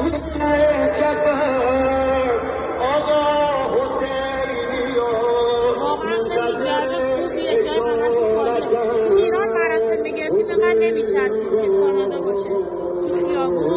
ایران مراسم بگرفتیم به من نمیچسبیم که کانادا باشه. تو خیابون